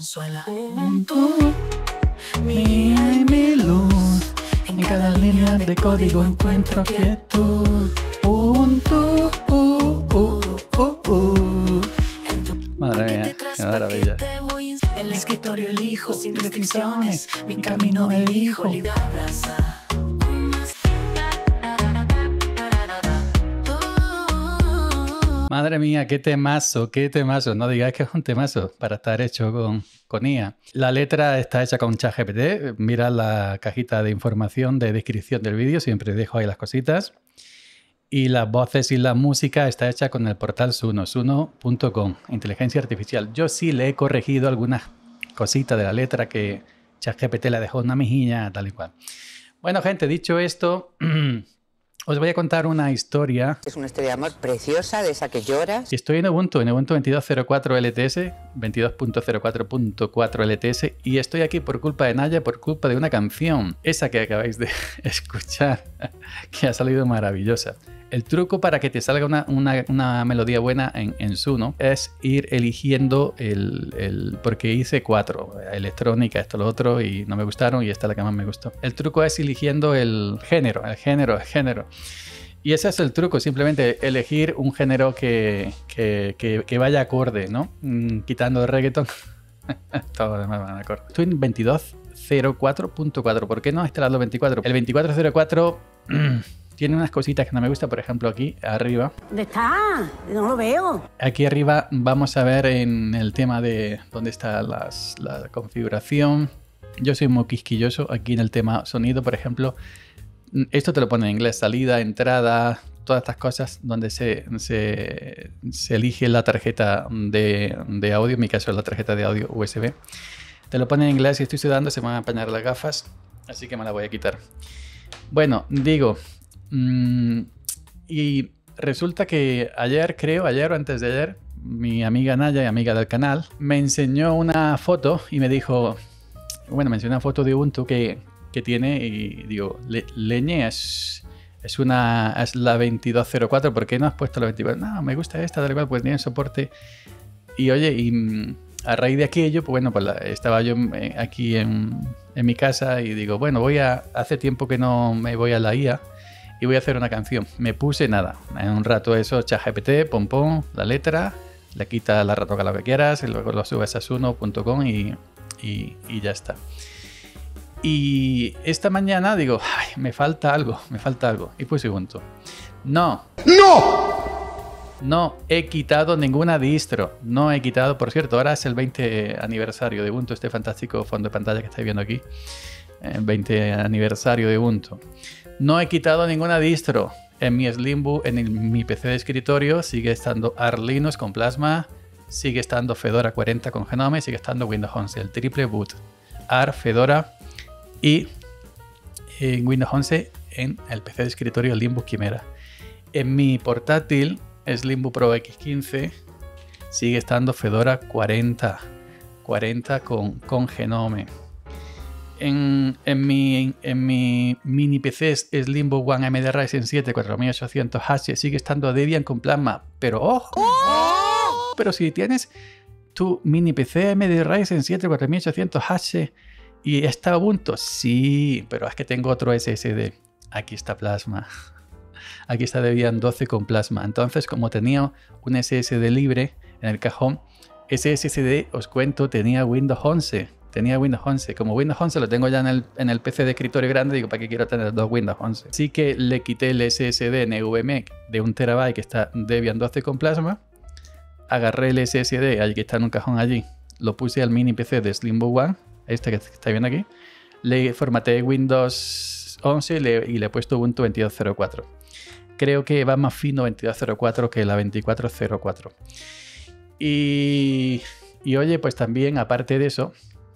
consuela. Tú, mía y mi luz, en cada línea de código encuentro quietud. Madre mía, qué maravilla. En el escritorio elijo sin restricciones, mi camino elijo. Madre mía, qué temazo, qué temazo. No digáis que es un temazo para estar hecho con IA. La letra está hecha con ChatGPT. Mira la cajita de información de descripción del vídeo. Siempre dejo ahí las cositas. Y las voces y la música está hecha con el portal Suno, suno.com, inteligencia artificial. Yo sí le he corregido algunas cositas de la letra que ChatGPT le dejó una mejilla, tal y cual. Bueno, gente, dicho esto, os voy a contar una historia. Es una historia de amor preciosa, de esa que lloras. Estoy en Ubuntu 22.04 LTS, 22.04.4 LTS, y estoy aquí por culpa de Naya, por culpa de una canción, esa que acabáis de escuchar, que ha salido maravillosa. El truco para que te salga una melodía buena en Suno es ir eligiendo porque hice 4, electrónica, esto, lo otro, y no me gustaron, y esta es la que más me gustó. El truco es eligiendo el género. Y ese es el truco, simplemente elegir un género que vaya acorde, ¿no? Quitando el reggaeton. Todo demás van acorde. Estoy en 22.04.4. ¿Por qué no instalarlo 24? El 24.04... tiene unas cositas que no me gustan, por ejemplo, aquí arriba. ¿Dónde está? No lo veo. Aquí arriba vamos a ver en el tema de dónde está la configuración. Yo soy muy quisquilloso. Aquí en el tema sonido, por ejemplo, esto te lo pone en inglés, salida, entrada, todas estas cosas donde se elige la tarjeta de audio, en mi caso es la tarjeta de audio USB. Te lo pone en inglés y estoy sudando, se me van a empañar las gafas, así que me la voy a quitar. Bueno, digo... y resulta que ayer o antes de ayer, mi amiga Naya, amiga del canal, me enseñó una foto y me dijo, bueno, me enseñó una foto de Ubuntu que tiene y digo, leñe, es la 2204, ¿por qué no has puesto la 24? No, me gusta esta, tal cual, pues tiene soporte. Y oye, a raíz de aquello, pues bueno, pues estaba yo aquí en mi casa y digo, bueno, hace tiempo que no me voy a la IA. Y voy a hacer una canción. Me puse nada. En un rato eso, ChatGPT, pom, la letra, le quita la ratoca lo que quieras, y luego lo subes a suno.com y ya está. Y esta mañana digo, ay, me falta algo. Y puse Ubuntu. No he quitado ninguna distro. No he quitado, por cierto, ahora es el 20 aniversario de Ubuntu, este fantástico fondo de pantalla que estáis viendo aquí. 20 aniversario de Ubuntu. No he quitado ninguna distro. En mi Slimbook, en mi PC de escritorio, sigue estando Arch Linux con Plasma, sigue estando Fedora 40 con Genome, sigue estando Windows 11, el triple boot. Arch, Fedora y Windows 11 en el PC de escritorio Slimbook Chimera. En mi portátil Slimbook Pro X15 sigue estando Fedora 40 con Genome. En mi mini PC Slimbook One AMD Ryzen 7 4800H sigue estando Debian con Plasma, pero ojo, pero si tienes tu mini PC AMD Ryzen 7 4800H y está Ubuntu, sí, pero es que tengo otro SSD. Aquí está Plasma. Aquí está Debian 12 con Plasma. Entonces, como tenía un SSD libre en el cajón, ese SSD, os cuento, tenía Windows 11. Como Windows 11 lo tengo ya en el PC de escritorio grande, digo, ¿para qué quiero tener dos Windows 11? Así que le quité el SSD NVMe de 1 TB que está Debian 12 con Plasma, agarré el SSD, que está en un cajón allí, lo puse al mini PC de Slimbook One, este que estáis viendo aquí, le formateé Windows 11 y le he puesto Ubuntu 22.04. Creo que va más fino 22.04 que la 24.04. Y oye, pues también, aparte de eso,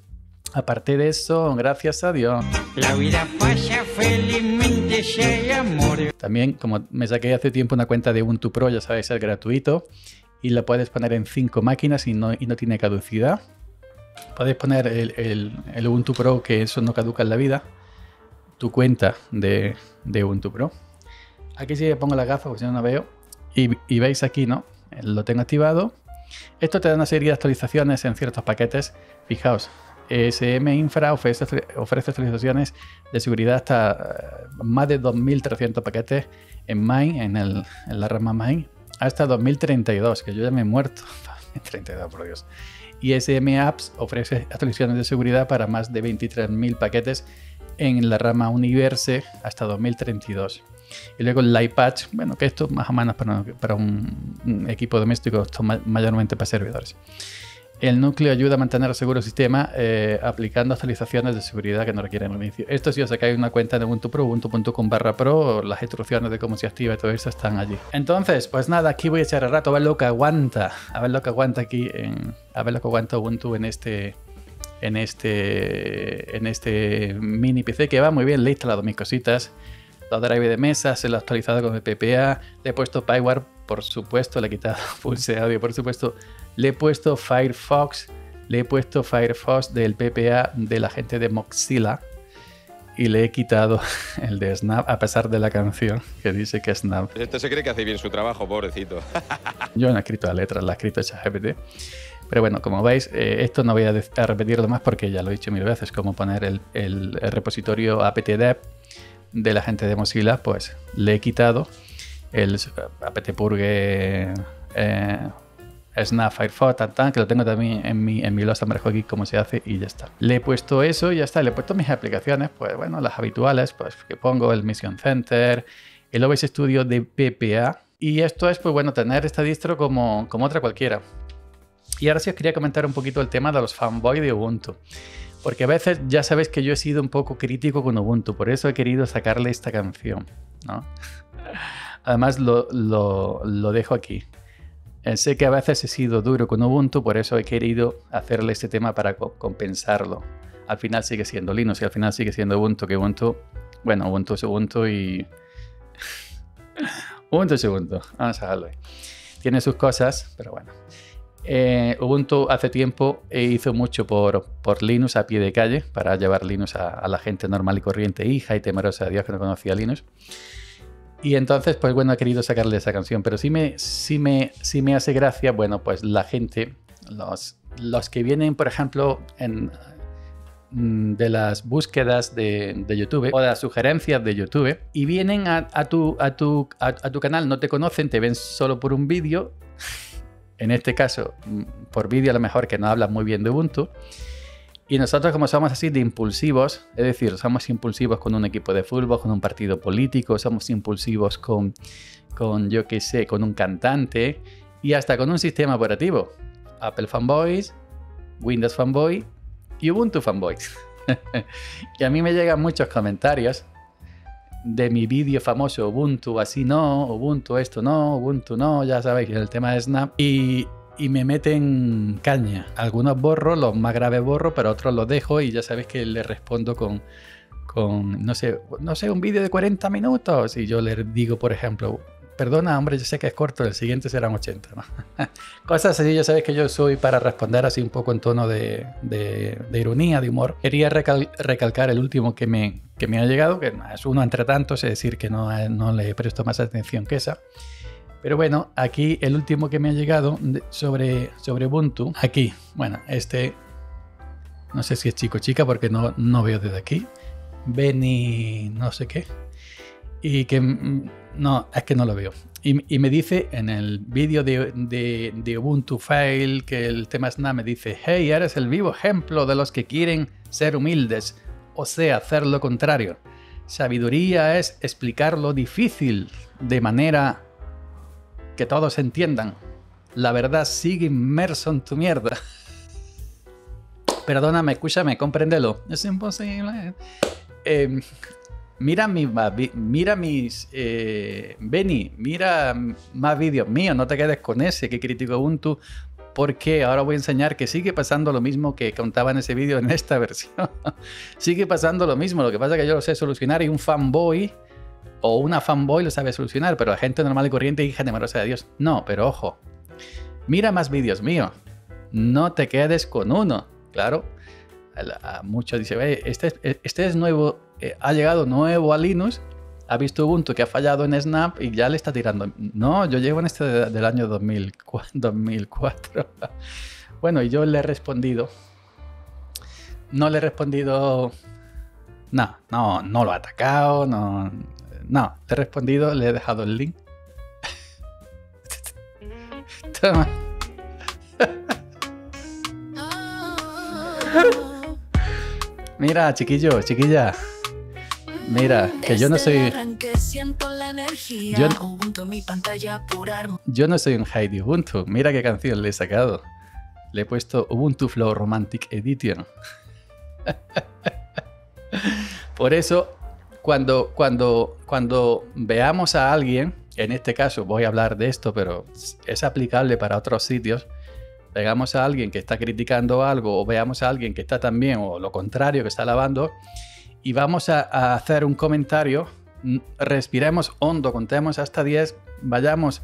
gracias a Dios, la vida pasa felizmente si hay amor. También, como me saqué hace tiempo una cuenta de Ubuntu Pro, ya sabéis, es gratuito y la puedes poner en 5 máquinas y no tiene caducidad. Puedes poner el Ubuntu Pro, que eso no caduca en la vida, tu cuenta de Ubuntu Pro. Aquí sí que pongo la gafa porque si no, no veo. Y veis aquí, ¿no? Lo tengo activado Esto te da una serie de actualizaciones en ciertos paquetes. Fijaos, ESM Infra ofrece actualizaciones de seguridad hasta más de 2.300 paquetes en main, en la rama main, hasta 2032, que yo ya me he muerto. 32, por Dios. Y ESM Apps ofrece actualizaciones de seguridad para más de 23.000 paquetes en la rama Universe hasta 2032. Y luego el Lightpatch, bueno, que esto más o menos para un equipo doméstico, esto mayormente para servidores. El núcleo ayuda a mantener seguro el sistema aplicando actualizaciones de seguridad que no requieren inicio. Esto sí, os sacáis una cuenta de Ubuntu Pro, ubuntu.com/pro, las instrucciones de cómo se activa y todo eso están allí. Entonces, pues nada, aquí voy a echar el rato a ver lo que aguanta. A ver lo que aguanta aquí, a ver lo que aguanta Ubuntu en este mini PC, que va muy bien. Le he instalado mis cositas. Los drivers de mesa, se lo he actualizado con el PPA. Le he puesto Pyware, por supuesto. Le he quitado Pulse Audio, por supuesto. Le he puesto Firefox. Le he puesto Firefox del PPA de la gente de Mozilla. Y le he quitado el de Snap, a pesar de la canción que dice que es Snap. Este se cree que hace bien su trabajo, pobrecito. Yo no he escrito la letra, la ha escrito ChatGPT. Pero bueno, como veis, esto no voy a repetirlo más porque ya lo he dicho mil veces. Como poner el repositorio apt-dev de la gente de Mozilla, pues le he quitado el apt-purge Snap Firefox, que lo tengo también en mi Lost Amberjo aquí, cómo se hace, y ya está. Le he puesto eso y ya está. Le he puesto mis aplicaciones, pues bueno, las habituales, pues que pongo el Mission Center, el OBS Studio de PPA. Y esto es, pues bueno, tener esta distro como otra cualquiera. Y ahora sí os quería comentar un poquito el tema de los fanboys de Ubuntu. Porque a veces ya sabéis que yo he sido un poco crítico con Ubuntu, por eso he querido sacarle esta canción, ¿no? Además lo dejo aquí. Sé que a veces he sido duro con Ubuntu, por eso he querido hacerle este tema para compensarlo. Al final sigue siendo Linux y al final sigue siendo Ubuntu, que Ubuntu, bueno, Ubuntu es Ubuntu y... Ubuntu es Ubuntu, vamos a dejarlo ahí. Tiene sus cosas, pero bueno. Ubuntu hace tiempo hizo mucho por Linux a pie de calle, para llevar Linux a la gente normal y corriente, hija y temerosa de Dios que no conocía Linux. Y entonces, pues bueno, he querido sacarle esa canción, pero sí me hace gracia, bueno, pues la gente, los que vienen, por ejemplo, de las búsquedas de YouTube o de las sugerencias de YouTube y vienen a tu canal, no te conocen, te ven solo por un vídeo. En este caso, por vídeo a lo mejor que no hablan muy bien de Ubuntu. Y nosotros, como somos así de impulsivos, es decir, somos impulsivos con un equipo de fútbol, con un partido político, somos impulsivos con yo qué sé, con un cantante y hasta con un sistema operativo. Apple Fanboys, Windows Fanboy y Ubuntu Fanboys. Y a mí me llegan muchos comentarios de mi vídeo famoso Ubuntu así no, Ubuntu esto no, Ubuntu no, ya sabéis, el tema de Snap, y me meten caña. Algunos borro, los más graves borro, pero otros los dejo y ya sabéis que les respondo con no sé, un vídeo de 40 minutos y yo les digo, por ejemplo, perdona, hombre, yo sé que es corto, el siguiente serán 80, ¿no? Cosas así, ya sabéis que yo soy para responder así un poco en tono de ironía, de humor. Quería recalcar el último que me ha llegado, que es uno entre tantos, es decir, que no le presto más atención que esa. Pero bueno, aquí el último que me ha llegado sobre Ubuntu, aquí, bueno, no sé si es chico o chica porque no veo desde aquí, Benny no sé qué, y que no, es que no lo veo. Y me dice en el vídeo de Ubuntu Fail que el tema Snap me dice: hey, eres el vivo ejemplo de los que quieren ser humildes, o sea, hacer lo contrario. Sabiduría es explicar lo difícil de manera que todos entiendan. La verdad sigue inmerso en tu mierda. Perdóname, escúchame, compréndelo. Es imposible. Mira mis Benny, mira más vídeos míos, no te quedes con ese que critico Ubuntu, porque ahora voy a enseñar que sigue pasando lo mismo que contaba en ese vídeo en esta versión. Sigue pasando lo mismo, lo que pasa es que yo lo sé solucionar y un fanboy o una fanboy lo sabe solucionar, pero la gente normal y corriente, hija temerosa de Dios, no. Pero ojo, mira más vídeos míos, no te quedes con uno. Claro, a muchos dicen, este es nuevo, ha llegado nuevo a Linux ha visto Ubuntu que ha fallado en Snap y ya le está tirando. No, yo llevo en este del año 2004. Bueno, y yo le he respondido. No le he respondido. No lo he atacado. No, le he respondido, le he dejado el link. Toma. Mira, chiquillo, chiquilla. Mira, que yo no soy. Yo no soy un hate de Ubuntu. Mira qué canción le he sacado. Le he puesto Ubuntu Flow Romantic Edition. Por eso, cuando veamos a alguien, en este caso voy a hablar de esto, pero es aplicable para otros sitios. Veamos a alguien que está criticando algo o veamos a alguien que está también, o lo contrario, que está alabando, y vamos a hacer un comentario, respiremos hondo, contemos hasta 10, vayamos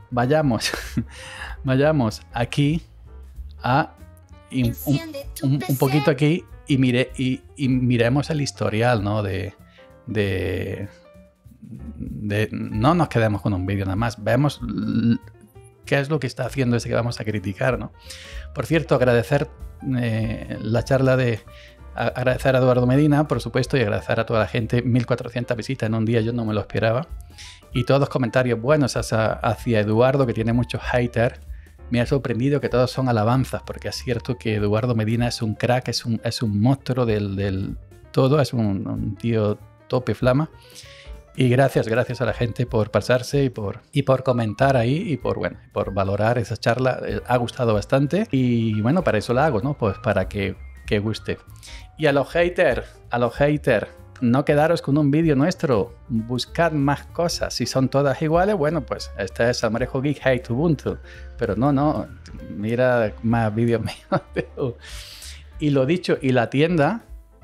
aquí a un poquito aquí y miremos el historial, ¿no? No nos quedemos con un vídeo nada más, vemos qué es lo que está haciendo ese que vamos a criticar, ¿no? Por cierto, agradecer la charla agradecer a Eduardo Medina, por supuesto, y agradecer a toda la gente. 1400 visitas en un día, yo no me lo esperaba. Y todos los comentarios buenos hacia Eduardo, que tiene muchos haters. Me ha sorprendido que todos son alabanzas, porque es cierto que Eduardo Medina es un crack, es un monstruo del todo, es un tío tope flama. Y gracias a la gente por pasarse y por comentar ahí y por valorar esa charla. Ha gustado bastante y bueno, para eso la hago, ¿no? Pues para que guste. Y a los haters, no quedaros con un vídeo nuestro, buscad más cosas. Si son todas iguales, bueno, pues este es Salmorejo Geek Hate Ubuntu. Pero no, mira más vídeos míos. Y lo dicho, y la tienda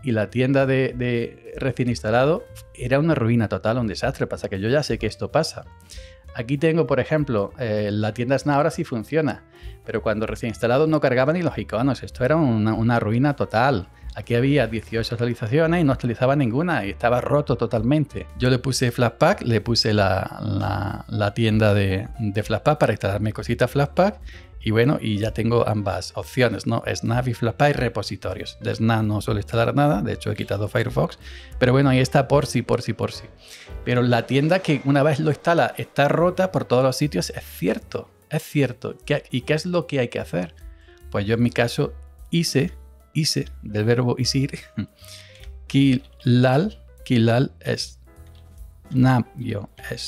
de recién instalado era una ruina total, un desastre. Pasa que yo ya sé que esto pasa. Aquí tengo, por ejemplo, la tienda Snap ahora sí funciona, pero cuando recién instalado no cargaba ni los iconos. Esto era una ruina total. Aquí había 18 actualizaciones y no actualizaba ninguna y estaba roto totalmente. Yo le puse Flatpak, le puse la tienda de Flatpak para instalarme cositas Flatpak. Y bueno, y ya tengo ambas opciones, ¿no? Snap y Flatpak y repositorios. De Snap no suelo instalar nada, de hecho he quitado Firefox. Pero bueno, ahí está por si. Pero la tienda que una vez lo instala está rota por todos los sitios, es cierto. ¿Y qué es lo que hay que hacer? Pues yo en mi caso hice del verbo isir, kilal es snap-store,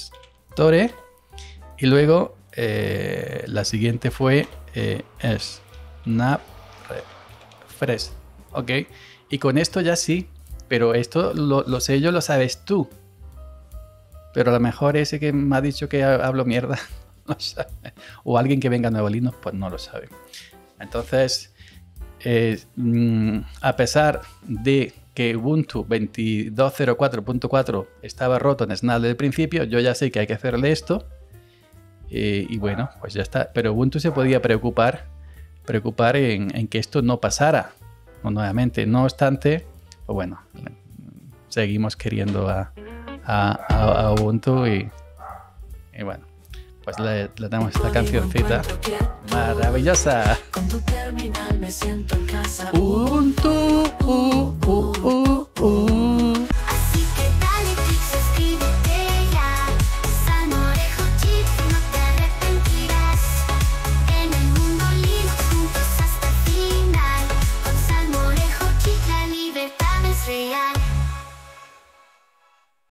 y luego la siguiente fue snap refresh, ok, y con esto ya sí, pero esto lo sé yo, lo sabes tú, pero a lo mejor ese que me ha dicho que hablo mierda no sabe, o alguien que venga a Nuevo Linux pues no lo sabe. Entonces a pesar de que Ubuntu 22.04.4 estaba roto en Snap desde el principio, yo ya sé que hay que hacerle esto y bueno, pues ya está. Pero Ubuntu se podía preocupar en que esto no pasara nuevamente. No obstante, pues bueno, seguimos queriendo a Ubuntu y bueno, pues le damos esta cancioncita maravillosa. Con tu terminal me siento en casa. Ubuntu. Así que dale click, suscríbete ya. Salmorejo Chips, no te arrepentirás. En el mundo Linux juntos hasta el final. Con Salmorejo Chips la libertad es real.